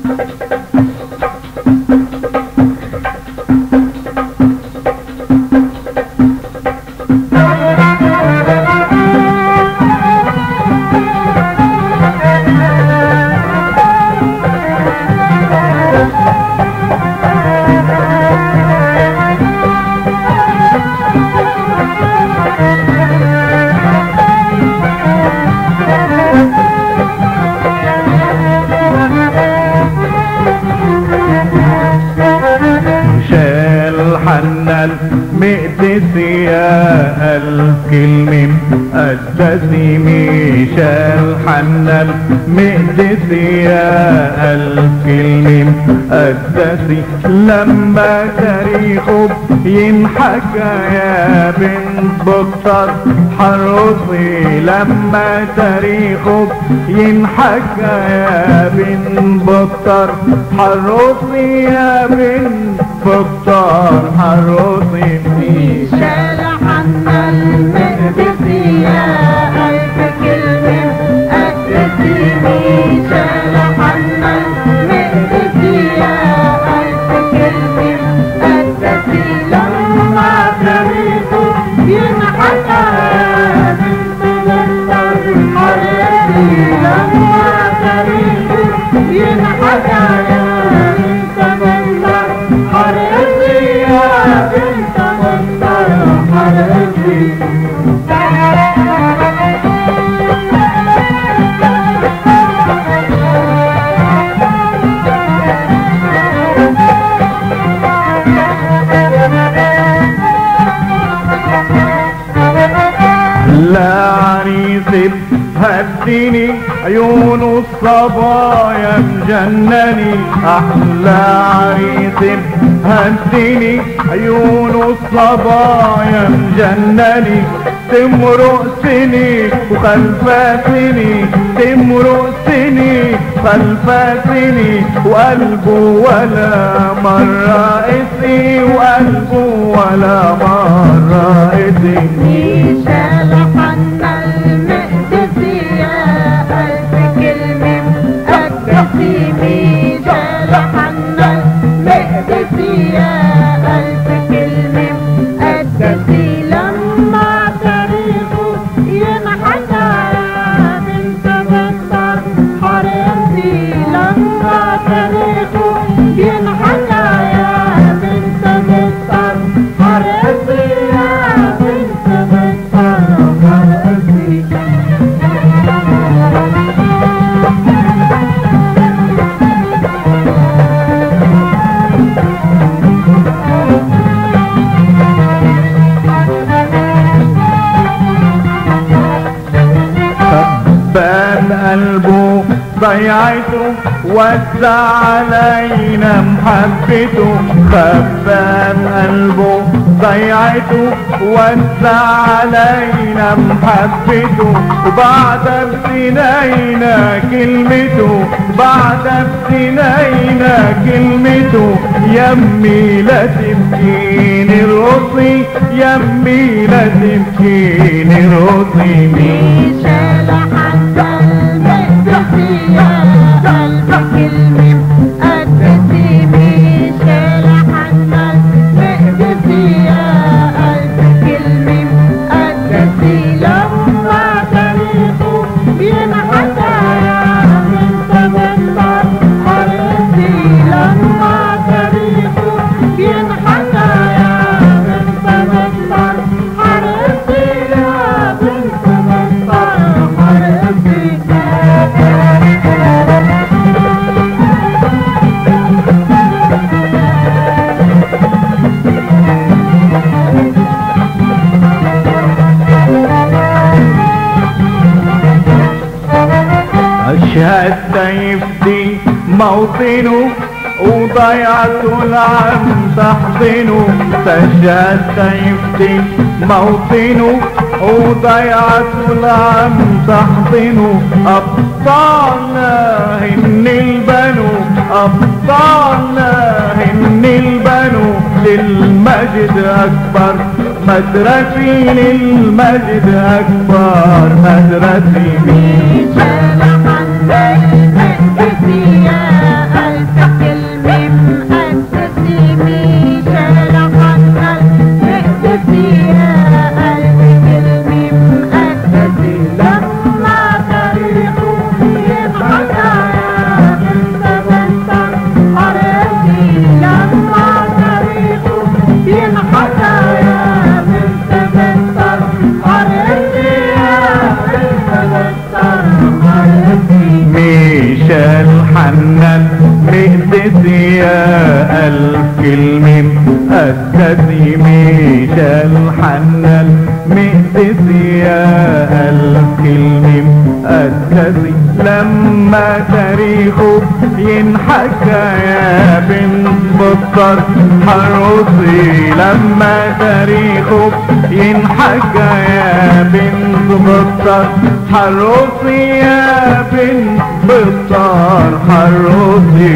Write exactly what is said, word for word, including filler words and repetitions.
مقدسي يا الكلمة الدسمة شال حنال مقدسي يا الكلمة الدسمة لما تاريخه ينحكى يا بنت بكتر حرصي لما تاريخه ينحكى يا بنت بكتر حرصي يا بنت بكتر حرصي شال حنال مقدسي يا ألف كلمة الدسمة شال حنال مقدسي يا ألف كلمة الدسمة لما تاريخه ينحكى يا بنت بكتر حرصي لما تاريخه ينحكى يا بنت بكتر حرصي يا بنت بكتر حرصي لا عريس هديني عيون الصبايا مجنني احلى عريس هديني عيون الصبايا مجنني تمرق سني وخلفاتني تمرق سني خلفاتني وقلبه ولا مرة قسي وقلبه ولا مرة قسي شال حنال مقدسي يا ألف كلمة الدسمة شال حنال مقدسي يا ألف كلمة الدسمة لما تاريخه ينحكى يا بنت بكتر حرصي لما تاريخه ينحكى يا بنت بكتر حرصي يا بنت بكتر حرصي خبان قلبه ضيعته وزع علينا محبته خبان قلبه ضيعته وزع علينا محبته وبعد ابتنينا كلمته بعد ابتنينا كلمته يمي لا تبكيني الرصي يمي لا تبكيني الرصي شال حنال مقدسي يا ألف كلمة الدسمة شال حنال مقدسي يا ألف كلمة الدسمة لما تاريخه ينحكى يا بنت بكتر حرصي لما تاريخه ينحكى يا بنت بكتر حرصي يا بنت بكتر حرصي أشهد سيفتي موطنه وضيعته العم تحضنه تشهد سيفتي موطنه وضيعته العم تحضنه أبطالنا هن البنو أبطالنا هن البنو للمجد أكبر مدرسي للمجد أكبر مدرسي شال حنال مقدسي يا ألف تاريخه ينحكى يا بنت بنتر حريتي لما تاريخه ينحكى يا بنت بنتر حريتي يا بنت بنتر حريتي ميشا الحنان مقدسي يا ألف كلمة مقدسي ميشا الحنان مقدسي يا ألف كلمة مقدسي لما تاريخه ينحكى يا بنت بطر حروسي لما تاريخه ينحكى يا بنت بطر حروسي يا بنت بطر حروسي